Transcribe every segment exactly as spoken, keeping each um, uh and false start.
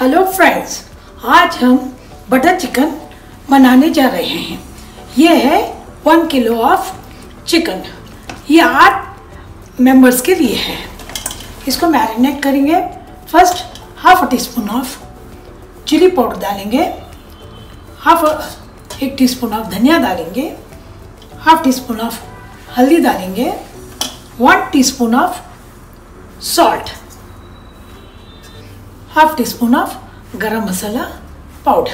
Hello friends, आज हम butter chicken बनाने जा रहे हैं। ये है वन किलो ऑफ चिकन। ये आठ मेंबर्स के लिए है। इसको मैरिनेट करेंगे। First half teaspoon of chilli powder डालेंगे, हाफ एक टीस्पून ऑफ धनिया डालेंगे, हाफ टी स्पून ऑफ हल्दी डालेंगे, one teaspoon of salt, half teaspoon of garam masala powder.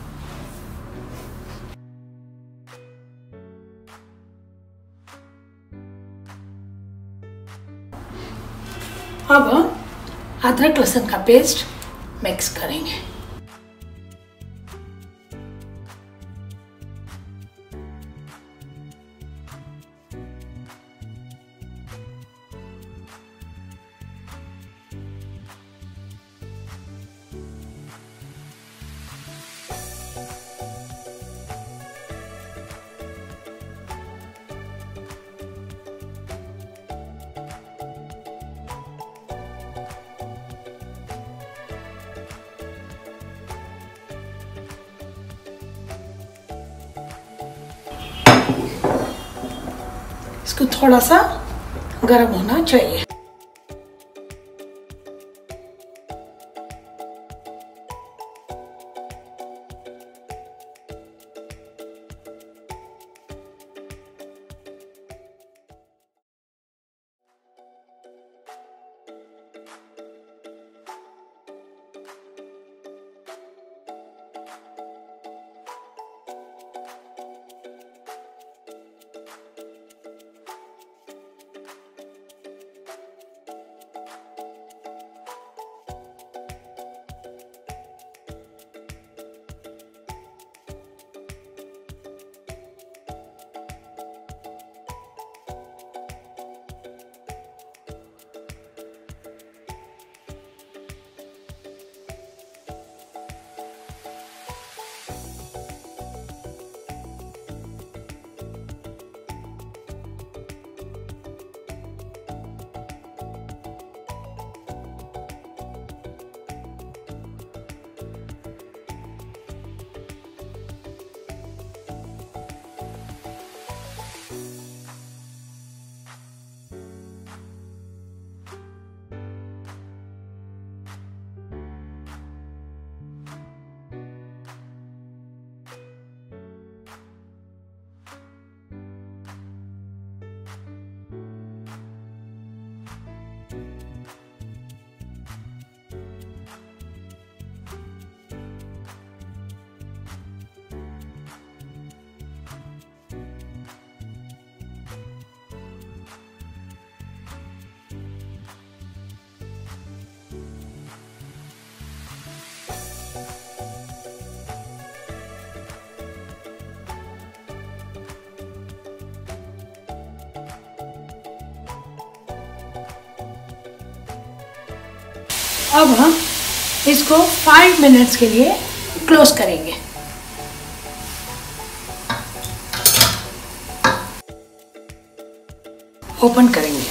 अब हम अदरक लहसुन का पेस्ट मिक्स करेंगे। इसको थोड़ा सा गर्म होना चाहिए। अब हम इसको फाइव मिनट्स के लिए क्लोज करेंगे। ओपन करेंगे।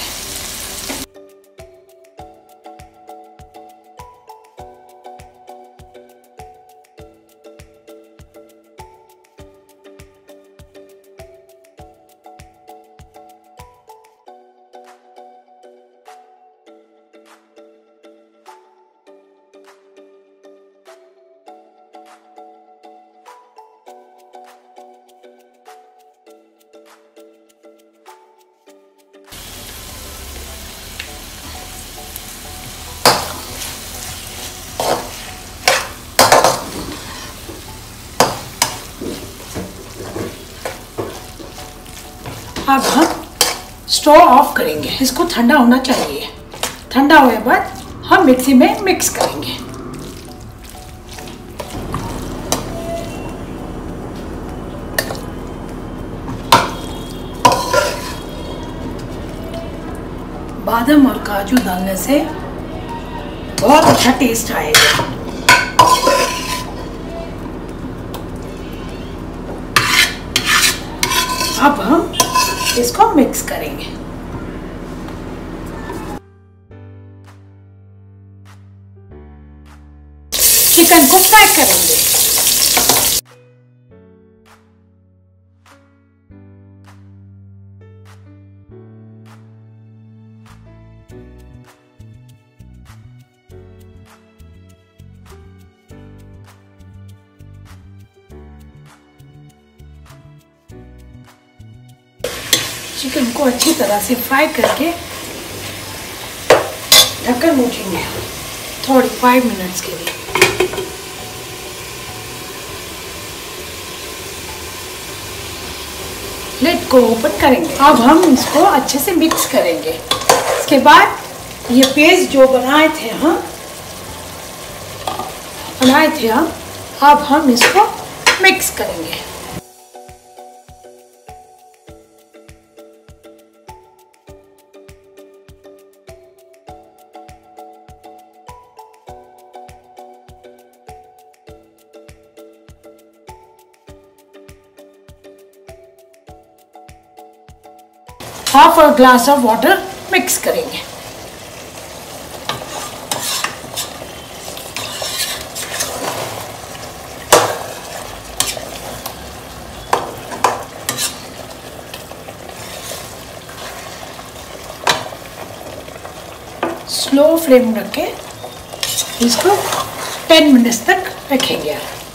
अब हम स्टोव ऑफ करेंगे। इसको ठंडा होना चाहिए। ठंडा होने के बाद हम मिक्सी में मिक्स करेंगे। बादाम और काजू डालने से बहुत अच्छा टेस्ट आएगा। अब हम इसको मिक्स करेंगे। चिकन को फ्राई करेंगे। चिकन को अच्छी तरह से फ्राई करके ढक्कन मूछेंगे थोड़ी फाइव मिनट्स के लिए। लिड को ओपन करेंगे। अब हम इसको अच्छे से मिक्स करेंगे। इसके बाद ये पेस्ट जो बनाए थे हम बनाए थे हम अब हम इसको मिक्स करेंगे। Half a glass of water mix करेंगे। स्लो फ्लेम रख के इसको टेन मिनट्स तक रखेंगे।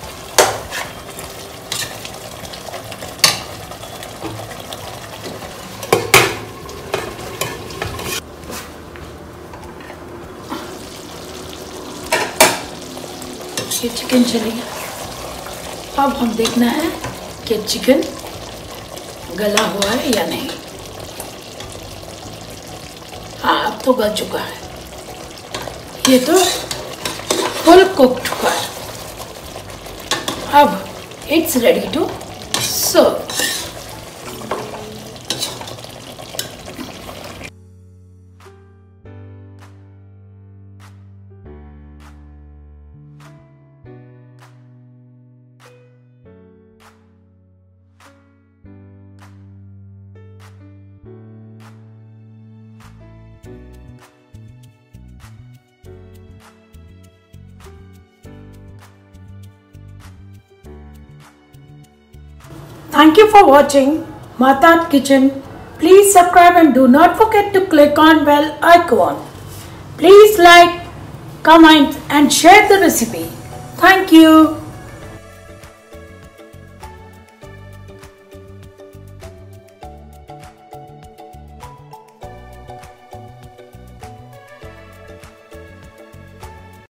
ये चिकन चली गया। अब हम देखना है कि चिकन गला हुआ है या नहीं। हाँ, अब तो गल चुका है। ये तो फुल कुक्ड हुआ है। अब it's ready to serve. Thank you for watching Mata's Kitchen. Please subscribe and do not forget to click on bell icon. Please like, comment and share the recipe. Thank you.